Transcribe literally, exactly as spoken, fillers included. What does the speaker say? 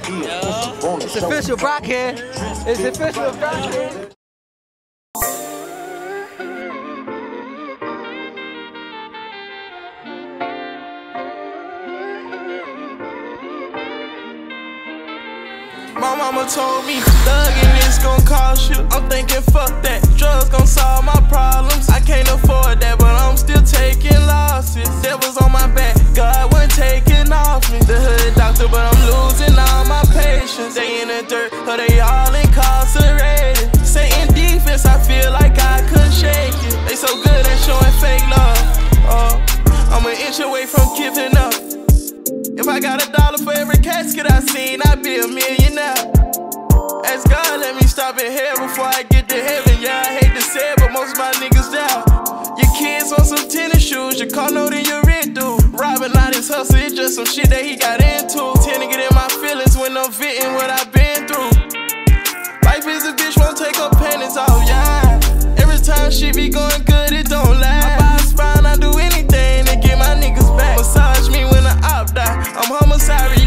It's official, Brock here. It's official, Brock here. My mama told me, thuggin' is gon' cost you. I'm thinking, fuck that, drugs gon' solve my problems. I can't afford that, but I'm still taking losses. Devils on my back, God wasn't taking off me. The hood doctor, but I'm losing all my patience. They in the dirt, but they all incarcerated. Satan defense, I feel like I couldn't shake it. They so good at showing fake love. Oh, I'm an inch away from giving up. If I got a dollar for every casket I seen, I'd be a millionaire. Ask God, let me stop in hell before I get to heaven. Yeah, I hate to say it, but most of my niggas down. Your kids want some tennis shoes, your car note and your rent due. Robbing not his hustle, it's just some shit that he got into. Tend to get in my feelings when I'm venting what I've been through. Life is a bitch, won't take her panties off, yeah. Every time she be going good, it don't last. I buy a spine, I do anything to get my niggas back. Massage me when I opt out, I'm homicidal.